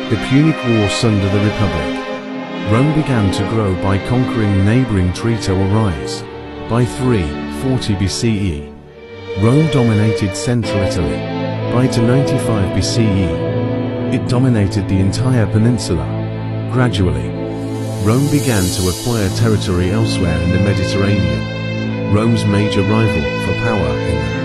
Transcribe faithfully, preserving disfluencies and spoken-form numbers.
The Punic War sundered the Republic. Rome began to grow by conquering neighboring Trito or Rise. By three forty B C E, Rome dominated central Italy. By two ninety-five B C E, it dominated the entire peninsula. Gradually, Rome began to acquire territory elsewhere in the Mediterranean. Rome's major rival for power in the